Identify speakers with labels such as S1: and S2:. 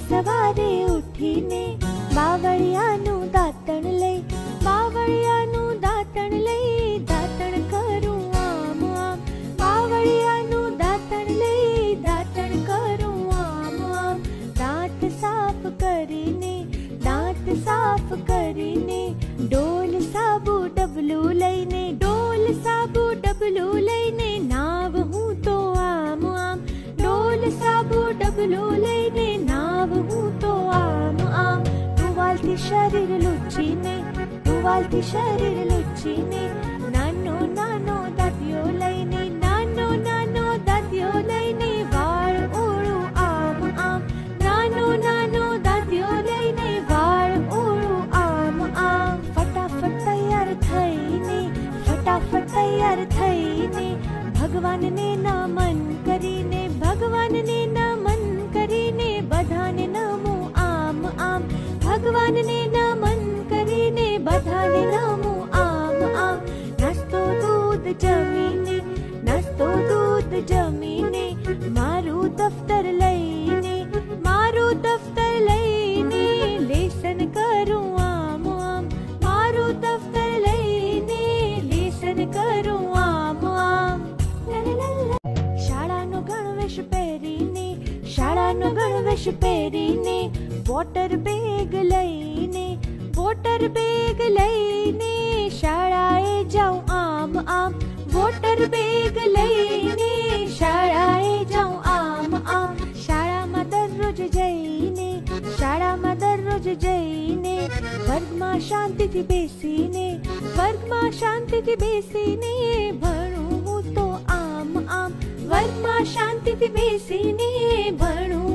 S1: સવારે ઉઠીને બાવળિયાનું દાંતણ લઈ, બાવળિયાનું દાંતણ લઈ, દાંતણ કરું આમ આમ, બાવળિયાનું દાંતણ લઈ, દાંતણ કરું આમ આમ. દાંત સાફ કરીને, દાંત સાફ કરીને, ડોલ સાબુ ડબલું લઈને, ડોલ સાબુ ડબલું લઈને, નાવ હું તો આમ આમ, ડોલ સાબુ ડબલું લઈને, નાવ હું તો આમ આમ. ટુવાલથી શરીર લૂછીને, ટુવાલથી શરીર લૂછીને, નાનો નાનો દાંતિયો લઈને, નાનો નાનો દાંતિયો લઈને, વાળ ઓળું આમ આમ, નાનો નાનો દાંતિયો લઈને, વાળ ઓળું આમ આમ. ફટાફટ તૈયાર થઈને, ફટાફટ તૈયાર થઈને, ભગવાનને નમન કરીને, ભગવાનને નમન કરીને, બધાને નમું આમ આમ, ભગવાનને નમન કરીને, બધાને નમું આમ આમ. નાસ્તો દૂધ જમીને, નાસ્તો દૂધ જમીને, મારું દફતર લઈને, મારું દફતર લઈને, લેસન કરું આમ આમ, મારું દફતર લઈને, લેસન કરું આમ આમ. શાળાનો ગણવેશ પહેરીને, શાળાનો ગણવેશ પહેરીને, વોટર બેગ લઈને, વોટર બેગ લઈને, શાળાએ જાઉં આમ આમ, વોટર બેગ લઈને, શાળાએ જાઉં આમ આમ. શાળામાં દરરોજ જઈને, શાળામાં દરરોજ જઈને, વર્ગમાં શાંતિથી બેસીને, વર્ગમાં શાંતિથી બેસીને, ભણું હું તો આમ આમ, વર્ગમાં શાંતિથી બેસીને, ભણું